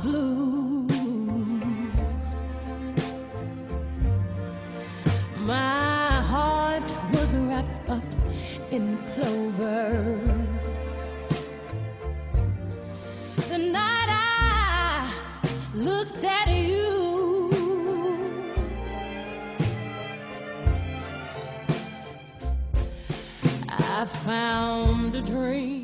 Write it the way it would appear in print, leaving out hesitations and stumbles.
blue. My heart was wrapped up in clover. The night I looked at you, I found a dream